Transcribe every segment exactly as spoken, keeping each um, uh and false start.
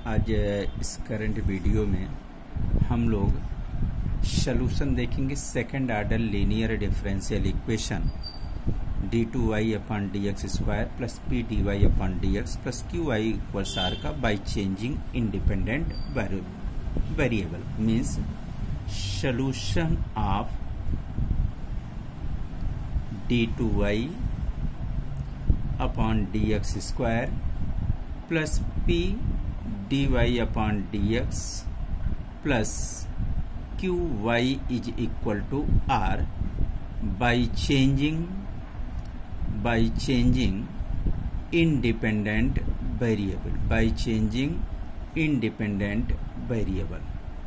आज इस current video में हम लोग सॉल्यूशन देखेंगे second order linear differential equation d two Y upon D x square plus p d Y upon D x plus q y equals r का by changing independent variable means solution of d two Y upon D x square plus p d Y upon D x plus q y is equal to r by changing by changing independent variable by changing independent variable.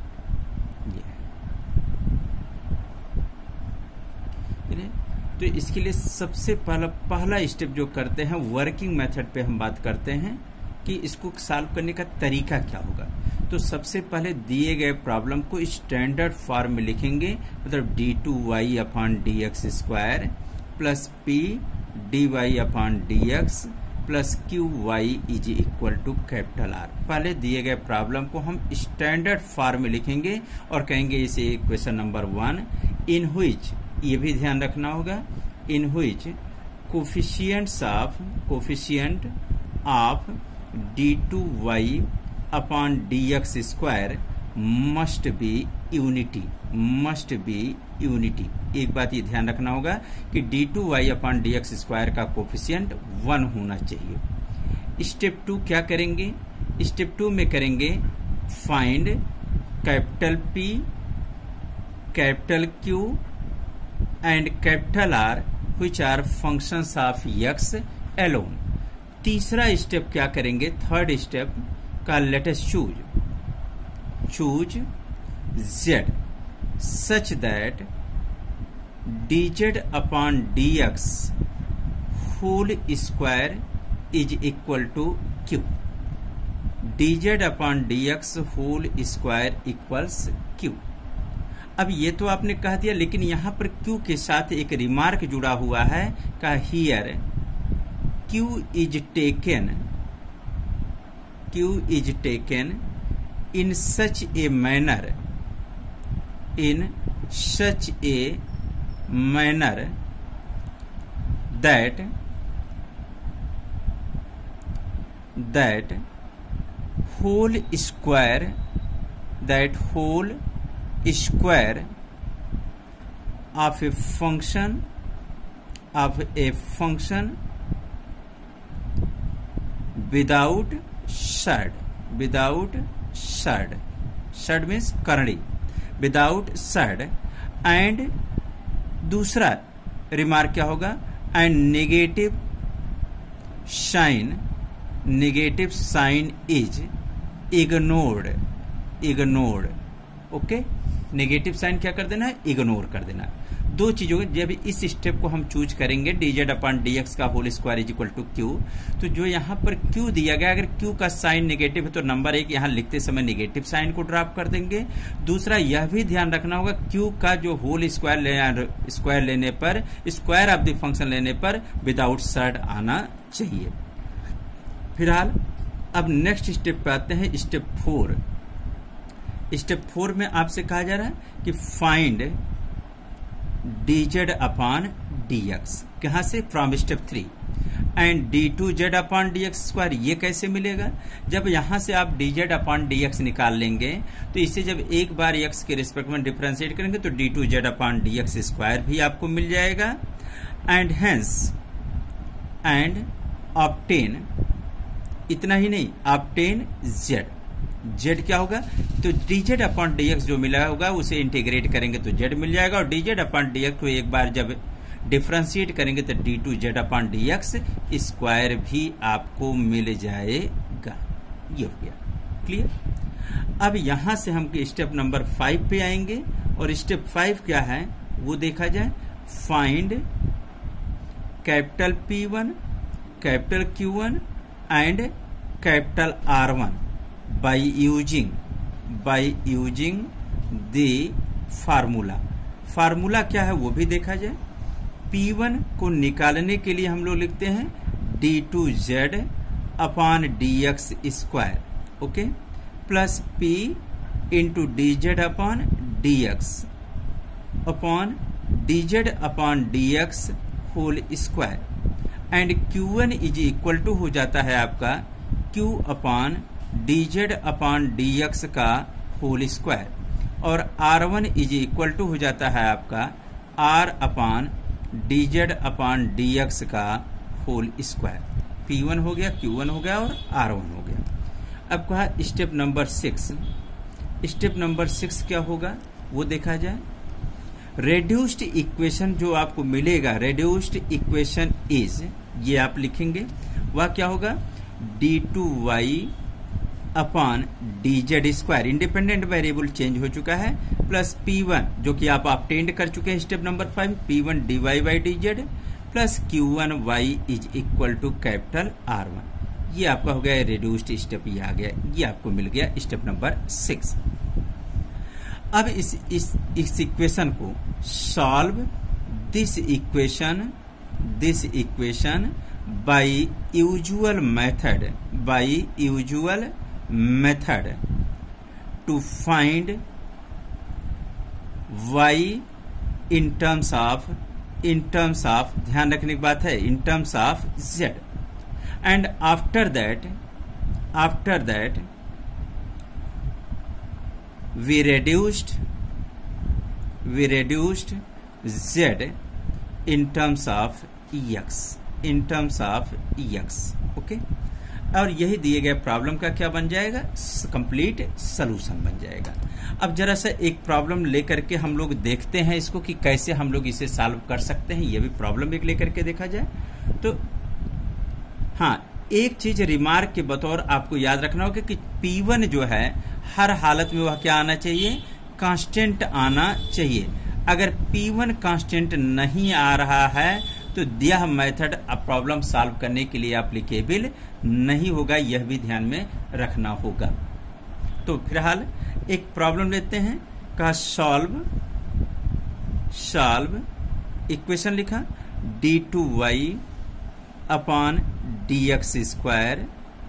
तो इसके लिए सबसे पहला पहला step जो करते हैं working method पे हम बात करते हैं कि इसको सॉल्व करने का तरीका क्या होगा। तो सबसे पहले दिए गए प्रॉब्लम को स्टैंडर्ड फॉर्म में लिखेंगे, मतलब d two Y upon D x square plus p d Y upon D x plus q y is equal to capital r. पहले दिए गए प्रॉब्लम को हम स्टैंडर्ड फॉर्म में लिखेंगे और कहेंगे इसे question number one in which, ये भी ध्यान रखना होगा, in which coefficients of coefficient of d two Y upon D x square must be unity must be unity. एक बात ये ध्यान रखना होगा कि D two Y upon D x square का कोफिशिएंट वन होना चाहिए। स्टेप टू क्या करेंगे? स्टेप टू में करेंगे find capital p capital q and capital r which are functions of x alone. तीसरा स्टेप क्या करेंगे? थर्ड स्टेप का let us choose choose Z such that d Z upon D x whole square is equal to q. D Z upon D x whole square equals q. अब ये तो आपने कह दिया, लेकिन यहां पर क्यू के साथ एक रिमार्क जुड़ा हुआ है का here Q is taken Q is taken in such a manner in such a manner that that whole square that whole square of a function of a function without shad without shad shad means करणी without shad and दूसरा remark क्या होगा? And negative sign negative sign is ignored ignored okay. Negative sign क्या कर देना है? Ignore कर देना है। दो चीजों जब इस स्टेप को हम चूज करेंगे d Z upon D x का whole square is equal to q, तो जो यहाँ पर क्यू दिया गया, अगर क्यू का साइन नेगेटिव है तो नंबर एक यहाँ लिखते समय नेगेटिव साइन को ड्रॉप कर देंगे। दूसरा यह भी ध्यान रखना होगा क्यू का जो होल स्क्वायर ले, स्क्वायर लेने पर स्क्वायर ऑफ द फंक्शन लेने पर विदाउट शड आना चाहिए। फिलहाल अब नेक्स्ट स्टेप पे आते हैं, स्टेप फोर। स्टेप फोर में आपसे कहा जा रहा है कि find d Z upon D x. कहां से? From step three. And d two Z upon D x square, ये कैसे मिलेगा? जब यहां से आप d Z upon D x निकाल लेंगे तो इसे जब एक बार एक्स के रिस्पेक्ट में डिफरेंशिएट करेंगे तो d two Z upon D x square भी आपको मिल जाएगा। एंड हेंस एंड ऑब्टेन, इतना ही नहीं, ऑब्टेन जेड। जेड क्या होगा? तो D Z upon D x जो मिला होगा उसे इंटीग्रेट करेंगे तो जेड मिल जाएगा, और D Z upon D x को एक बार जब डिफरेंशिएट करेंगे तो d two Z upon D x square भी आपको मिल जाएगा। ये हो गया क्लियर। अब यहां से हम स्टेप नंबर फाइव पे आएंगे, और स्टेप फाइव क्या है वो देखा जाए। Find capital p one capital q one and capital r one by using by using the formula। Formula क्या है वो भी देखा जाए। पी वन को निकालने के लिए हम लोग लिखते हैं D two Z upon D x square. Okay, plus P into D Z upon D x upon D Z upon D x whole square and q one is equal to हो जाता है आपका Q upon D Z upon D x का whole square और are one is equal to हो जाता है आपका R upon D Z upon D x का होल स्क्वायर। पी वन हो गया, क्यू वन हो गया और आर वन हो गया। अब कहा step number six. Step number six क्या होगा वो देखा जाए। रेड्यूस्ड इक्वेशन जो आपको मिलेगा, रेड्यूस्ड इक्वेशन इज, ये आप लिखेंगे, वह क्या होगा d two Y upon D Z square, independent variable change हो चुका है, प्लस पी वन जो कि आप ऑब्टेन्ड कर चुके हैं step number five, p one D Y by D Z plus q one Y is equal to capital r one. ये आपका हो गया रिड्यूस्ड स्टेप, ये आ गया, ये आपको मिल गया स्टेप नंबर सिक्स। अब इस इस इस इक्वेशन को solve this equation this equation by usual method by usual method to find y in terms of in terms of ध्यान रखने की बात है, in terms of z and after that after that we reduced we reduced z in terms of x in terms of x okay okay? और यही दिए गए problem का क्या बन जाएगा, कंप्लीट सलूशन बन जाएगा। अब जरा सा एक प्रॉब्लम लेकर के हम लोग देखते हैं इसको कि कैसे हम लोग इसे सॉल्व कर सकते हैं। ये भी प्रॉब्लम एक लेकर के देखा जाए तो हाँ, एक चीज रिमार्क के बतौर आपको याद रखना होगा कि पी वन जो है हर हालत में वह क्या आना चाहिए, कांस्टेंट आना चाहिए। अगर पी वन कांस्टेंट नहीं आ रहा है तो यह मेथड अब प्रॉब्लम सॉल्व करने के लिए एप्लीकेबल नहीं होगा, यह भी ध्यान में रखना होगा। तो फिलहाल एक प्रॉब्लम लेते हैं, कहा सॉल्व सॉल्व इक्वेशन लिखा D two Y upon D x square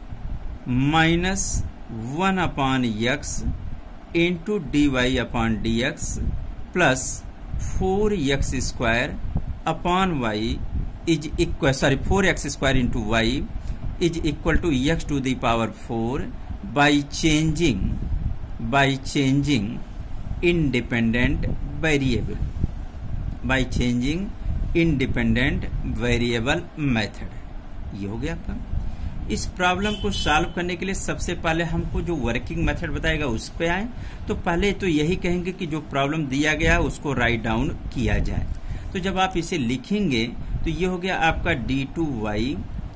minus one upon x into D Y upon D x plus four x square upon y is equal sorry four x square into y is equal to x to the power four by changing by changing independent variable by changing independent variable method. ये हो गया आपका। इस problem को solve करने के लिए सबसे पहले हमको जो वर्किंग मेथड बताएगा उस पे आए। तो पहले तो यही कहेंगे कि जो प्रॉब्लम दिया गया है उसको राइट डाउन किया जाए। तो जब आप इसे लिखेंगे तो ये हो गया आपका d two Y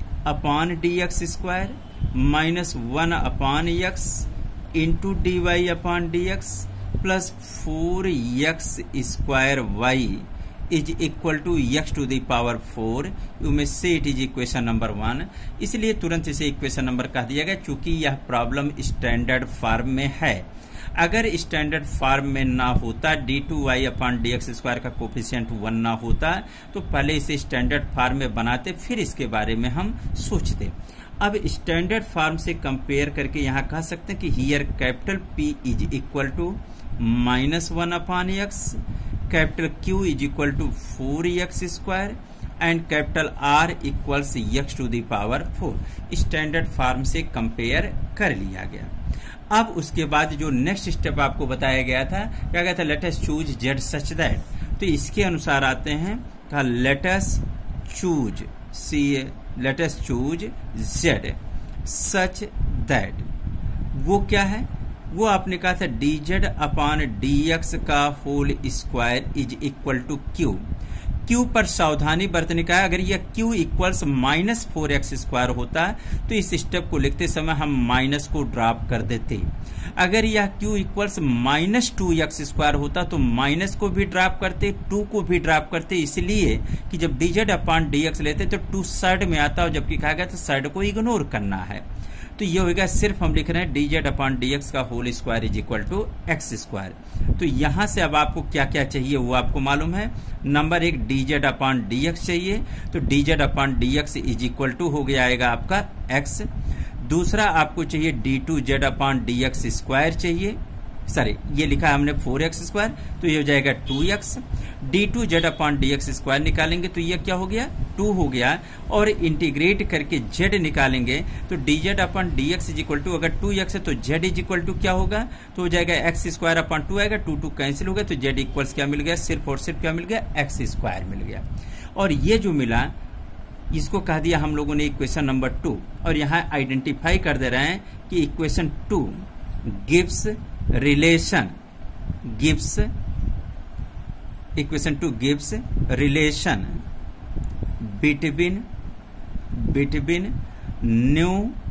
upon D x square minus one upon x into D Y upon D x plus four x square y is equal to x to the power four. यू में से it is equation number one, इसलिए तुरंत इसे equation number कह दिया गया क्योंकि यह प्रॉब्लम स्टैंडर्ड फॉर्म में है। अगर स्टैंडर्ड फॉर्म में ना होता, d two Y upon D x square का कोफिशिएंट वन ना होता, तो पहले इसे स्टैंडर्ड फॉर्म में बनाते, फिर इसके बारे में हम सोचते। अब स्टैंडर्ड फॉर्म से कंपेयर करके यहाँ कह सकते हैं कि here capital p is equal to minus one upon x, capital q is equal to four x square and capital r equals x to the power four. Standard form से compare कर लिया गया। अब उसके बाद जो नेक्स्ट स्टेप आपको बताया गया था, क्या कहता है, let us choose Z such that. तो इसके अनुसार आते हैं, कहा let us choose C let us choose Z such that. वो क्या है, वो आपने कहा था D Z upon D x का whole square is equal to Q. Q पर सावधानी बरतने का है। अगर यह Q equals minus four x square होता तो इस स्टेप को लिखते समय हम माइनस को ड्रॉप कर देते। अगर यह Q equals minus two X square होता तो माइनस को भी ड्रॉप करते, टू को भी ड्रॉप करते, इसलिए कि जब D Z upon D X लेते तो टू साइड में आता और जबकि कहा गया तो साइड को इग्नोर करना है। तो ये होगा, सिर्फ हम लिख रहे हैं D Z upon D x का whole square is equal to X square. तो यहां से अब आपको क्या क्या चाहिए वो आपको मालूम है। नंबर एक, D Z upon D X चाहिए, तो D Z upon D X is equal to हो गया आएगा आपका एक्स। दूसरा आपको चाहिए D two Z upon D x square चाहिए, सॉरी ये लिखा है हमने फोर एक्स स्क्वायर, तो ये हो जाएगा two X. D two Z upon D x square निकालेंगे तो ये क्या हो गया, टू हो गया, और इंटीग्रेट करके जेड निकालेंगे तो D Z upon D X is equal to, अगर टू एक्स है तो जेड इज इक्वल टू क्या होगा, तो हो जाएगा एक्स स्क्वायर अपॉन टू आएगा, टू टू कैंसिल हो गया, तो जेड इक्वल्स क्या मिल गया, सिर्फ और सिर्फ क्या मिल गया, एक्स स्क्वायर मिल गया। और ये जो मिला इसको कह दिया हम लोगों ने इक्वेशन नंबर टू, और यहाँ आइडेंटिफाई कर दे रहे हैं कि equation two gives relation, gives equation two gives relation between between new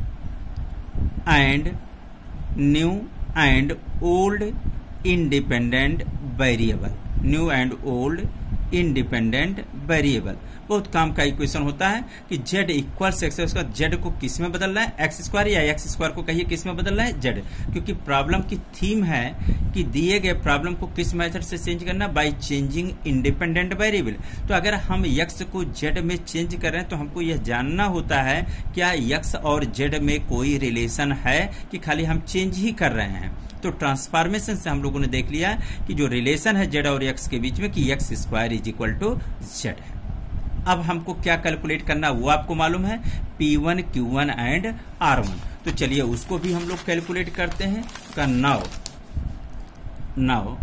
and new and old independent variable, new and old independent variable. बहुत काम का इक्वेशन होता है कि z इक्वल्स एक्स, उसका z को किस में बदलना है, एक्स स्क्वायर, या एक्स स्क्वायर को कहिए किस में बदलना है, z, क्योंकि प्रॉब्लम की थीम है कि दिए गए प्रॉब्लम को किस मेथड से चेंज करना, बाय चेंजिंग इंडिपेंडेंट वेरिएबल। तो अगर हम x को z में चेंज कर रहे हैं तो हमको यह जानना होता है क्या x और z में कोई रिलेशन है कि खाली हम चेंज ही कर रहे हैं। तो ट्रांसफॉर्मेशन से हम लोगों ने देख लिया कि जो रिलेशन है z और x के बीच में कि X square is equal to z है। अब हमको क्या कैलकुलेट करना वो आपको मालूम है, P one, Q one and R one. तो चलिए उसको भी हम लोग कैलकुलेट करते हैं। का now now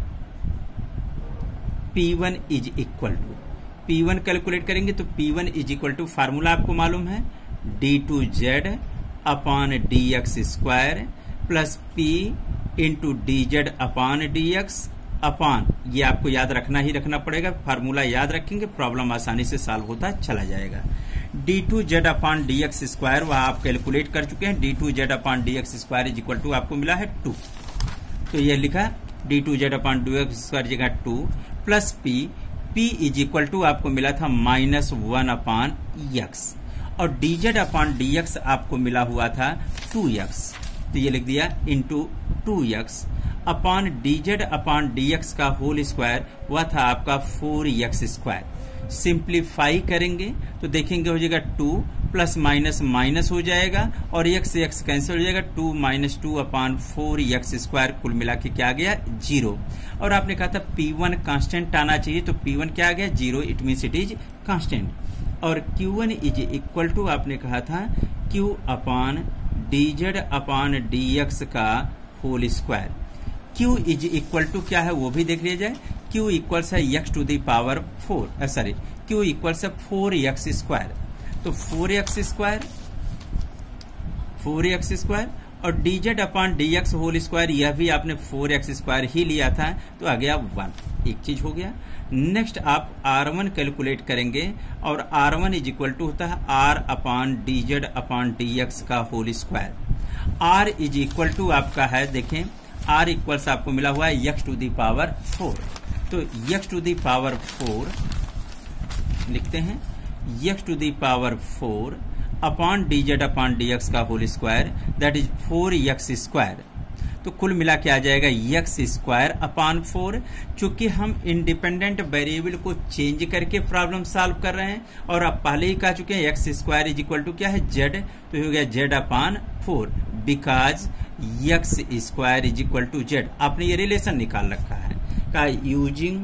P one is equal to, P one calculate करेंगे तो P one is equal to formula आपको मालूम है, D two Z upon D x square plus P into D Z upon D x upon, ये आपको याद रखना ही रखना पड़ेगा, फार्मूला याद रखेंगे प्रॉब्लम आसानी से सॉल्व होता चला जाएगा। D two Z upon D x square वह आप कैलकुलेट कर चुके हैं, D two Z upon D x square is equal to आपको मिला है टू, तो ये लिखा D two Z upon D x square जगह two plus P, P is equal to आपको मिला था माइनस वन अपॉन एक्स, और D Z upon D X आपको मिला हुआ था टू एक्स, तो ये लिख दिया into two X upon D Z upon D x का होल स्क्वायर वह था आपका फोर एक्स स्क्वायर। सिंप्लीफाई करेंगे तो देखेंगे हो जाएगा टू प्लस माइनस माइनस हो जाएगा और एक्स एक्स कैंसिल हो जाएगा, two minus two upon four x square, कुल मिला के क्या आ गया जीरो। और आपने कहा था पी वन कांस्टेंट आना चाहिए, तो पी वन क्या आ गया zero, it means it is constant. और Q one is equal to आपने कहा था Q upon D Z upon D x का whole square. Q is equal to क्या है वो भी देख लिया जाए, Q इक्वल्स है X to the power four, sorry Q equals है फोर एक्स स्क्वायर, तो four x square four x square और D Z upon D x whole square, यह भी आपने फोर एक्स स्क्वायर ही लिया था, तो आ गया वन, एक चीज हो गया। नेक्स्ट आप आर वन कैलकुलेट करेंगे और are one is equal to होता है R upon D Z upon D x का whole square. R is equal to आपका है, देखें आर इक्वल्स आपको मिला हुआ है X to the power four, तो X to the power four लिखते हैं, X to the power four upon D Z upon D x का whole square, that is four x square. तो कुल मिला के आ जाएगा एक्स स्क्वायर अपॉन फोर। चूंकि हम इंडिपेंडेंट वेरिएबल को चेंज करके प्रॉब्लम सॉल्व कर रहे हैं और आप पहले ही कह चुके हैं X square is equal to क्या है जेड, तो हो गया Z upon four, because X square is equal to Z. आपने ये रिलेशन निकाल रखा है का using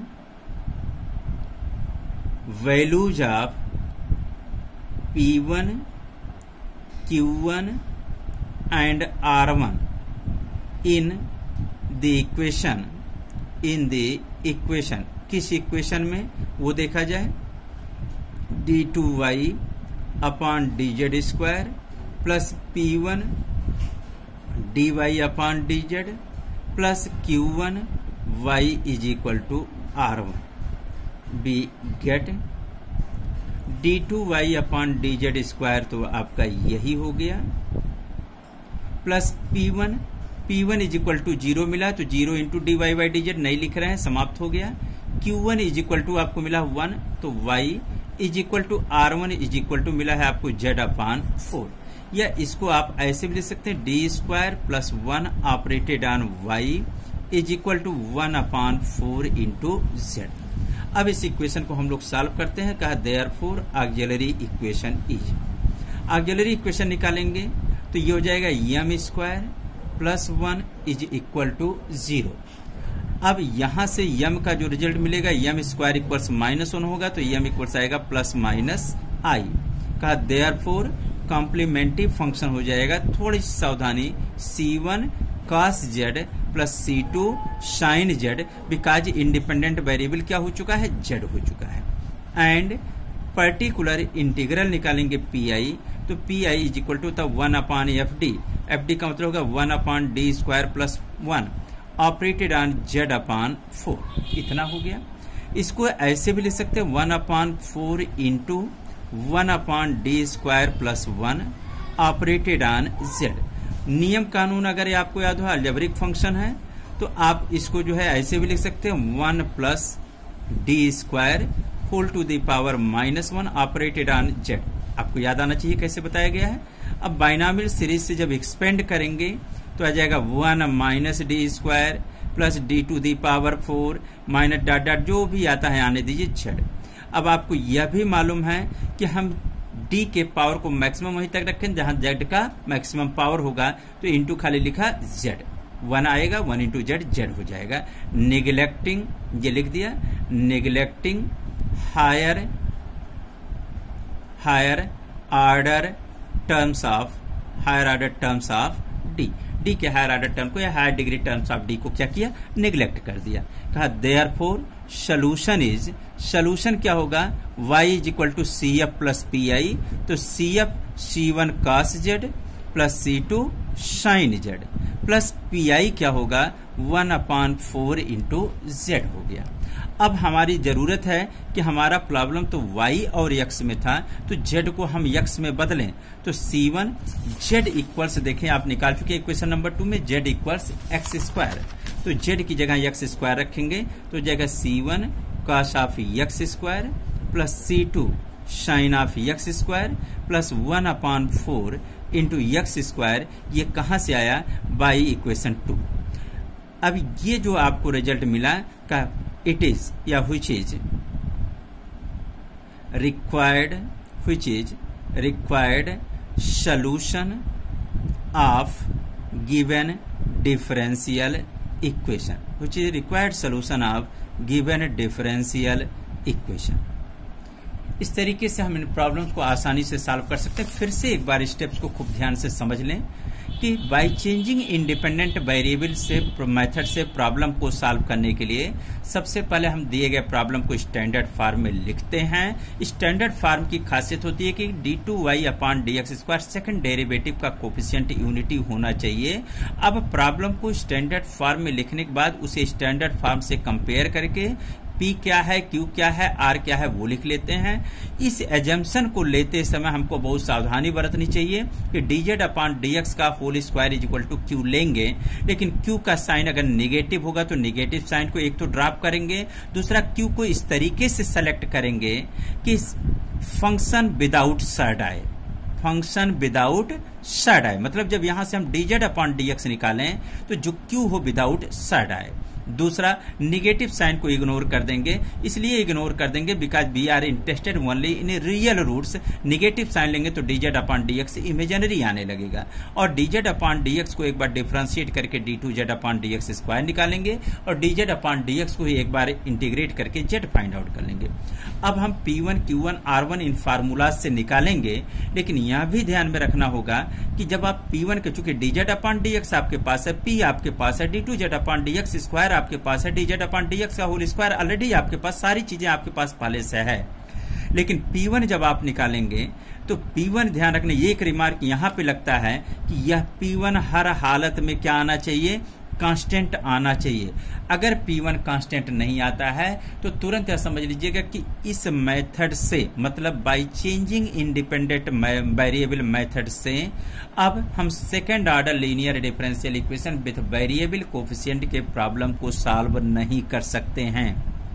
values of P one, Q one and R one in the equation, in the equation, किस इक्वेशन में वो देखा जाए, D two Y upon D Z square plus P one D Y upon D Z plus q one Y is equal to R one. We get D two Y upon D Z square, तो आपका यही हो गया, plus P one, P one is equal to zero मिला, तो zero into D Y by D Z नहीं लिख रहे हैं, समाप्त हो गया। Q one is equal to आपको मिला वन, तो Y is equal to R one is equal to मिला है आपको जेड अपॉन फोर, या इसको आप ऐसे भी लिख सकते हैं D square plus one operated on Y is equal to one upon four into Z. अब इस इक्वेशन को हम लोग सॉल्व करते हैं, कहा therefore auxiliary equation is, auxiliary equation निकालेंगे तो ये हो जाएगा M square plus one is equal to zero. अब यहां से यम का जो रिजल्ट मिलेगा, M square equals minus one होगा, तो यम इक्वल्स आएगा प्लस माइनस आई। कहा देयरफॉर कॉम्प्लीमेंट्री फंक्शन हो जाएगा, थोड़ी सी सावधानी, C one cos Z plus C two sine Z, because independent variable क्या हो चुका है, जेड हो चुका है। एंड पर्टिकुलर इंटीग्रल निकालेंगे पी आई, तो P I is equal to था one upon F D, F D का मतलब होगा one upon D square plus one operated on Z upon four, इतना हो गया। इसको ऐसे भी लिख सकते हैं one upon four into one upon D square plus one operated on Z. नियम कानून अगर ये आपको याद हो, अलजेब्रिक फंक्शन है, तो आप इसको जो है ऐसे भी लिख सकते हैं one plus D square whole to the power minus one operated on Z. आपको याद आना चाहिए कैसे बताया गया है। अब बाइनोमियल सीरीज से जब एक्सपेंड करेंगे तो आ जाएगा one minus D square plus D to the power four minus dot dot जो भी आता है आने दीजिए जेड। अब आपको यह भी मालूम है कि हम डी के पावर को मैक्सिमम वहीं तक रखें जहां जेड का मैक्सिमम पावर होगा, तो इंटू खाली लिखा जेड, वन आएगा, वन इंटू जेड जेड हो जाएगा। निगलेक्टिंग, ये लिख दिया, neglecting higher higher order terms of higher order terms of D, D के हायर ऑर्डर टर्म को या higher degree terms of D को क्या किया, निगलेक्ट कर दिया। कहा देयरफॉर सोल्यूशन इज, सोल्यूशन क्या होगा, y is equal to C F plus P I, तो C F C one cos Z plus C two sine Z plus P I क्या होगा, one upon four into Z हो गया। अब हमारी जरूरत है कि हमारा प्रॉब्लम तो y और x में था, तो z को हम x में बदलें, तो सी वन z इक्वल्स देखें आप निकाल चुके क्वेश्चन नंबर टू में, z इक्वल्स एक्स स्क्वायर, तो z की जगह x स्क्वायर रखेंगे, तो जगह C one cos of X square plus C two sine of X square plus one upon four into X square. ये कहां से आया, बाई इक्वेशन टू। अब ये जो आपको रिजल्ट मिला का it is या which is required which is required solution of given differential equation which is required solution of given differential equation। इस तरीके से हम इन प्रॉब्लम्स को आसानी से सॉल्व कर सकते हैं। फिर से एक बार स्टेप्स को खूब ध्यान से समझ लें कि बाय चेंजिंग इंडिपेंडेंट वेरिएबल से मेथड से प्रॉब्लम को सॉल्व करने के लिए सबसे पहले हम दिए गए प्रॉब्लम को स्टैंडर्ड फॉर्म में लिखते हैं। स्टैंडर्ड फॉर्म की खासियत होती है कि D two Y upon D x square second derivative का कोफिशिएंट यूनिटी होना चाहिए। अब प्रॉब्लम को स्टैंडर्ड फॉर्म में लिखने के बाद उसे स्टैंडर्ड फॉर्म से कंपेयर करके P क्या है, Q क्या है, R क्या है वो लिख लेते हैं। इस एजम्पशन को लेते समय हमको बहुत सावधानी बरतनी चाहिए कि dz अपॉन dx का whole square is equal to Q लेंगे, लेकिन Q का साइन अगर निगेटिव होगा तो निगेटिव साइन को एक तो ड्रॉप करेंगे, दूसरा Q को इस तरीके से सेलेक्ट करेंगे कि फंक्शन विदाउट सैड आए, फंक्शन विदाउट सैड आए, मतलब जब यहां से हम dz अपॉन dx निकालें तो जो Q हो विदाउट सैड आए। दूसरा निगेटिव साइन को इग्नोर कर देंगे, इसलिए इग्नोर कर देंगे because we are interested only in real roots. Negative sign लेंगे तो dz अपॉन dx इमेजिनरी आने लगेगा, और dz अपॉन dx को एक बार डिफरेंशिएट करके D two Z upon dx square निकालेंगे, और dz अपॉन dx को ही एक बार इंटीग्रेट करके z फाइंड आउट कर लेंगे। अब हम P one, Q one, R one in formula से निकालेंगे, लेकिन यहां भी ध्यान में रखना होगा कि जब आप पी वन के चूंकि dz अपॉन dx आपके पास है, p आपके पास है, D two Z upon dx square आपके पास है, dz अपॉन dx का होल स्क्वायर ऑलरेडी आपके पास, सारी चीजें आपके पास पहले से है। लेकिन पी वन जब आप निकालेंगे तो पी वन ध्यान रखने, ये एक रिमार्क यहां पे लगता है कि यह पी वन हर हालत में क्या आना चाहिए, कांस्टेंट आना चाहिए। अगर पी वन कांस्टेंट नहीं आता है तो तुरंत यह समझ लीजिएगा कि इस मेथड से, मतलब by changing independent variable method से अब हम second order linear differential equation with variable coefficient के प्रॉब्लम को सॉल्व नहीं कर सकते हैं।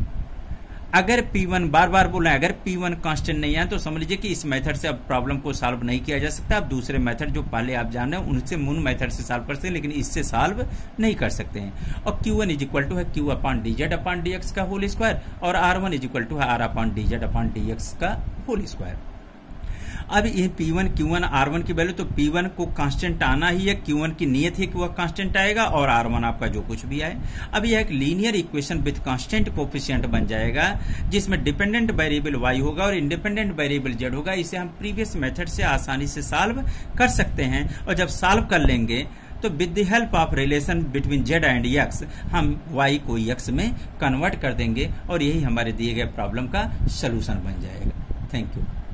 अगर पी वन, बार बार बोल रहे हैं, अगर पी वन कांस्टेंट नहीं है तो समझ लीजिए कि इस मेथड से अब प्रॉब्लम को सॉल्व नहीं किया जा सकता। अब दूसरे मेथड जो पहले आप जान रहे हैं उनसे मून मेथड से सॉल्व कर सकते हैं, लेकिन इससे सॉल्व नहीं कर सकते हैं। और Q one is equal to है Q upon dz upon dx का होल स्क्वायर, और are one is equal to है R upon dz upon dx का होल स्क्वायर। अब ये P one Q one R one की वैल्यू, तो P one को कांस्टेंट आना ही है, क्यू वन की नियत है कि वह कांस्टेंट आएगा, और आर वन आपका जो कुछ भी आए। अब यह एक linear equation with constant coefficient बन जाएगा, जिसमें डिपेंडेंट वेरिएबल वाई होगा और इंडिपेंडेंट वेरिएबल जेड होगा। इसे हम प्रीवियस मेथड से आसानी से सॉल्व कर सकते हैं, और जब सॉल्व कर लेंगे तो with the help of relation between Z and X हम वाई को एक्स में कन्वर्ट कर देंगे, और यही हमारे दिए गए प्रॉब्लम का सलूशन बन जाएगा। Thank you.